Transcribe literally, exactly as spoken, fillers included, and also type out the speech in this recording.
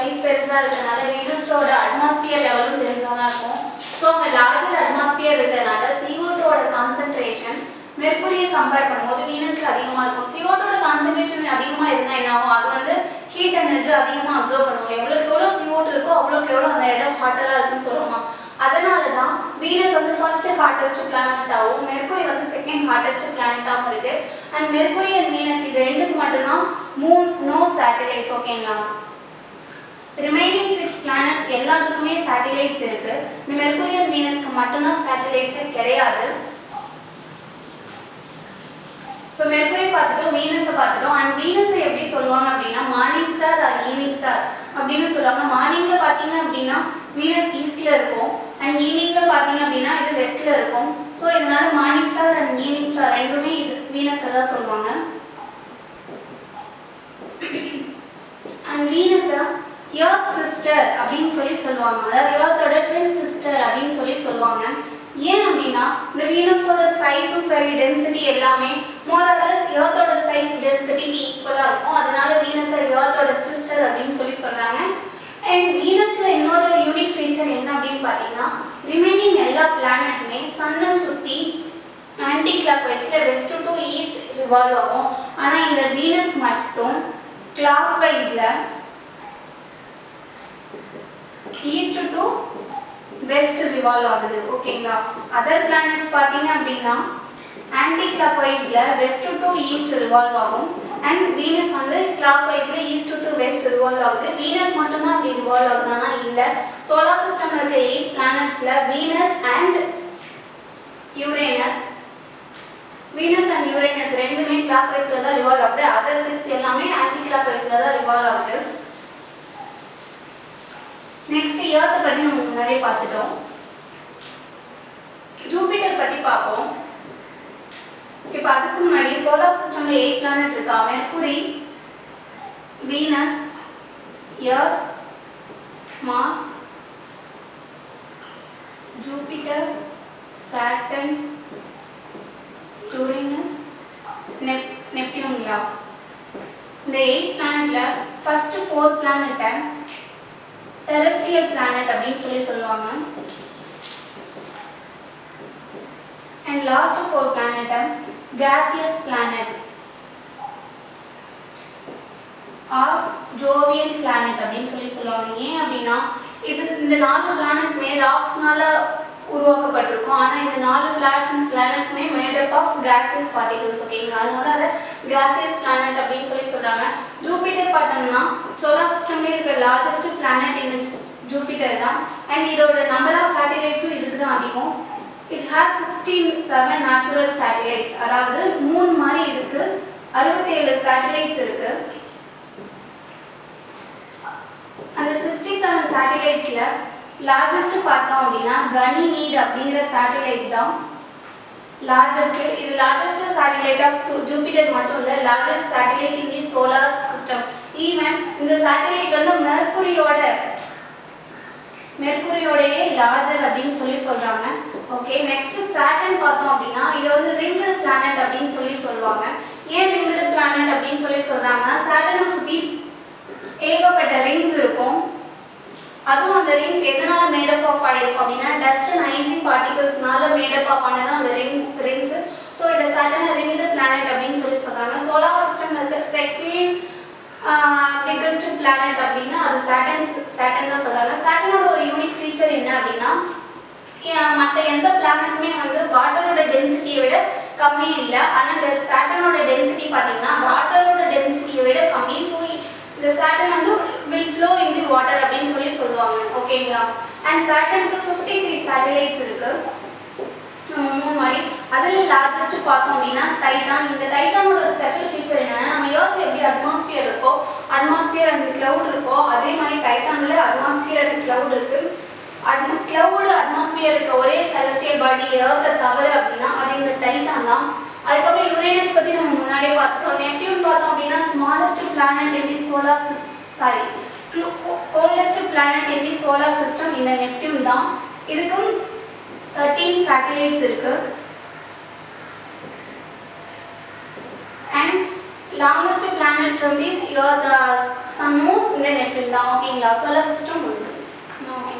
Size பெருசா இருக்கனால வீனஸோட atmosphere லெவலும் பெருசா தான் இருக்கும். ஸோ அங்கே லார்ஜர் அட்மாஸ்பியர் இருக்கிறதுனால C O two ஓட கான்சென்ட்ரேஷன் மெர்க்குரியை கம்பேர் பண்ணும்போது வீனஸ்ல அதிகமாக இருக்கும். C O two ஓட கான்சென்ட்ரேஷன் அதிகமாக இருந்தால் என்ன ஆகும், அது வந்து ஹீட் எனர்ஜி அதிகமாக அப்சர்வ் பண்ணுவோம். எவ்வளோக்கு எவ்வளோ C O two இருக்கோ அவ்வளோக்கு எவ்வளோ அந்த இடம் ஹாட்டராக இருக்குன்னு சொல்லுவோம். அதனால தான் வீனஸ் வந்து ஃபர்ஸ்ட் ஹாட்டஸ்ட் பிளானட்டாகவும் மெர்க்குரி வந்து செகண்ட் ஹாட்டஸ்ட் பிளானட்டாகவும் இருக்கு. அண்ட் மெர்க்குரி அண்ட் வீனஸ் இது ரெண்டுக்கு மட்டும்தான் மூன் நோ சேட்டலைட்ஸ். ஓகேங்களா, ரிமைனிங் சிக்ஸ் பிளானட்ஸ் எல்லாத்துக்குமே சேட்டலைட்ஸ் இருக்கு. இந்த மெர்க்குரி அண்ட் வீனஸ்க்கு மட்டும்தான் சேட்டலைட்ஸே கிடையாது. இப்போ மெர்க்குரி பார்த்துட்டோம், வீனஸை பார்த்துட்டோம். அண்ட் வீனஸை எப்படி சொல்லுவாங்க அப்படின்னா morning star or evening star அப்படின்னு சொல்லுவாங்க. மார்னிங்ல பார்த்தீங்க அப்படின்னா வீனஸ் ஈஸ்ட்ல இருக்கும் அண்ட் ஈவினிங்ல பார்த்தீங்க அப்படின்னா இது வெஸ்ட்ல இருக்கும். ஸோ இதனால morning star and evening star ரெண்டுமே இது வீனஸை தான் சொல்லுவாங்க. அண்ட் வீனஸை எர்த் சிஸ்டர் அப்படின்னு சொல்லி சொல்லுவாங்க, அதாவது எர்த்தோட ட்வின் சிஸ்டர் அப்படின்னு சொல்லி சொல்லுவாங்க. ஏன் அப்படின்னா இந்த வீனஸோட சைஸும் சரி டென்சிட்டி எல்லாமே மோர் ஆர் லெஸ் எர்த்தோட சைஸ் டென்சிட்டிக்கு ஈக்குவலாக இருக்கும். அதனால வீனஸை எர்த்தோட சிஸ்டர் அப்படின்னு சொல்லி சொல்றாங்க. அண்ட் வீனஸ்ல இன்னொரு யூனிக் ஃபீச்சர் என்ன அப்படின்னு பார்த்தீங்கன்னா ரிமைனிங் எல்லா பிளானட்டுமே சன்னை சுற்றி ஆன்டி கிளாக் வைஸ்ல வெஸ்ட் டு ஈஸ்ட் ரிவால்வ் ஆகும். ஆனால் இந்த வீனஸ் மட்டும் கிளாக் வைஸ்ல ஈஸ்ட் டு வெஸ்ட் ரிவால்வ் ஆகுது. ஓகேங்களா, அதர் பிளானட்ஸ் பார்த்தீங்க அப்படின்னா ஆன்டி கிளாக் வைஸ்ல வெஸ்ட் டு ஈஸ்ட் ரிவால்வ் ஆகும். அண்ட் வீனஸ் வந்து கிளாக் வைஸ்ல ஈஸ்ட் டு வெஸ்ட் ரிவால்வ் ஆகுது. வீனஸ் மட்டும்தான் அப்படி ரிவால்வ் ஆகுதுன்னா இல்லை. சோலார் சிஸ்டம்ல இருக்க எயிட் பிளானட்ஸ்ல Venus and Uranus Venus and Uranus ரெண்டுமே கிளாக் வைஸ்ல தான் ரிவால்வ் ஆகுது. அதர் சிக்ஸ் எல்லாமே ஆன்டி கிளாக் வைஸ்ல தான் ரிவால்வ் ஆகுது. நெக்ஸ்ட் எர்த் பத்தி நம்ம முன்னாடியே பார்த்துட்டோம். ஜூபிட்டர் பத்தி பார்ப்போம். இப்போ அதுக்கு முன்னாடி சோலார் சிஸ்டம்ல எயிட் பிளானட் இருக்கா, Mercury, Venus, Earth, Mars, Jupiter, Saturn, Uranus, நெப்டியூன்ல. இந்த எயிட் பிளானட்ல ஃபர்ஸ்ட் ஃபோர் பிளானட்டை டெரெஸ்ட்ரியல் பிளானட் அப்படின்னு சொல்லி சொல்லுவாங்க. அண்ட் லாஸ்ட் ஃபோர் பிளானட்டை gaseous planet or jovial planet அப்படின்னு சொல்லி சொல்லுவாங்க. ஏன் அப்படின்னா இது இந்த நாலு பிளானட்மே ராக்ஸ்னால உருவாக்கப்பட்டிருக்கும். ஆனால் இந்த நாலு பிளானட்ஸ் பிளானட்ஸ்மே made up of gaseous particles. ஓகேங்களா, அதனால அதை கேசியஸ் பிளானட் அப்படின்னு சொல்லி சொல்றாங்க. ஜூபிட்டர் பார்த்தோம்னா சோலார் சிஸ்டம்லேயே இருக்க லார்ஜஸ்ட் பிளானட் இந்த ஜூபிட்டர் தான். அண்ட் இதோட நம்பர் ஆஃப் சேட்டலைட்ஸும் இதுக்கு தான் அதிகம். It has sixteen seven natural satellites, அதாவது மூணு மாதிரி இருக்கு, அறுபத்தி ஏழு சேட்டலைட்ஸ் இருக்கு. அந்த சிக்ஸ்டி செவன் சேட்டலைட்ஸ்ல லார்ஜஸ்ட் பார்த்தோம் அப்படின்னா கனிமீட் அப்படிங்கிற சேட்டலைட் தான் லார்ஜஸ்ட். இது லார்ஜஸ்ட் சேட்டலைட் ஆஃப் ஜூபிட்டர் மட்டும் இல்லை, largest satellite in the solar system. Even இந்த சேட்டலைட் வந்து மெர்க்குரியோட மெர்க்குரியோடவே லார்ஜர் அப்படின்னு சொல்லி சொல்றாங்க. ஓகே, நெக்ஸ்ட் சாட்டர்ன் பார்த்தோம் அப்படின்னா இது வந்து ரிங்டு பிளானட் அப்படின்னு சொல்லி சொல்லுவாங்க. ஏன் ரிங்டு பிளானட் அப்படின்னு சொல்லி சொல்றாங்கன்னா சாட்டர்னை சுற்றி ஏகப்பட்ட ரிங்ஸ் இருக்கும். அதுவும் அந்த ரிங்ஸ் எதனால மேடப் ஆஃப் ஆயிருக்கும் அப்படின்னா டஸ்ட் அண்ட் ஐசி பார்ட்டிகல்ஸ்னால மேடப் ஆஃப் ஆனது அந்த ரிங் ரிங்ஸ். ஸோ இதை சாட்டர்னை ரிங்டு பிளானட் அப்படின்னு சொல்லி சொல்றாங்க. சோலார் சிஸ்டம்ல இருக்க செகண்ட் பிக்கஸ்ட் பிளானட் அப்படின்னா அது சாட்டர்ன் சாட்டர்ன் தான் சொல்றாங்க. சாட்டர்னோட ஒரு யூனிக் ஃபீச்சர் என்ன அப்படின்னா மற்ற எந்த பிளானட்டுமே வந்து வாட்டரோட டென்சிட்டியை விட கம்மி இல்லை. ஆனால் இந்த சாட்டர்னோட டென்சிட்டி பார்த்தீங்கன்னா வாட்டரோட டென்சிட்டியை விட கம்மி. ஸோ இந்த சாட்டர்ன் வந்து will flow in the water அப்படின்னு சொல்லி சொல்லுவாங்க. ஓகேங்களா, அண்ட் சாட்டர்னுக்கு ஃபிஃப்டி த்ரீ சேட்டலைட்ஸ் இருக்கு மூணு மாதிரி. அதில் லார்ஜஸ்ட் பார்த்தோம் அப்படின்னா டைட்டான். இந்த டைட்டானோட ஸ்பெஷல் ஃபீச்சர் என்னன்னா நம்ம எர்த்ல எப்படி அட்மாஸ்பியர் இருக்கோ அட்மாஸ்பியர் அண்ட் கிளவுட் இருக்கோ அதே மாதிரி டைட்டான்ல அட்மாஸ்பியர் அண்ட் கிளவுட் இருக்கு. அட் கிளவுட் அட்மாஸ்பியர் இருக்க ஒரே செலஸ்டியல் பாடி எர்த்தை தவிர அப்படின்னா அது இந்த டைட்டான் தான். அதுக்கப்புறம் யுரேனஸ் பற்றி நம்ம முன்னாடியே பார்த்துட்டோம். நெப்டியூன் பார்த்தோம் அப்படின்னா smallest planet in the solar system sorry coldest planet in the solar system இந்த நெப்டியூன் தான். இதுக்கும் தேர்ட்டீன் சேட்டலைட்ஸ் இருக்கு. And longest planet from the Earth sun moon இந்த நெப்டியூன் தான் ஓகேங்களா. சோலார் சிஸ்டம் ஒன்று ஓகே.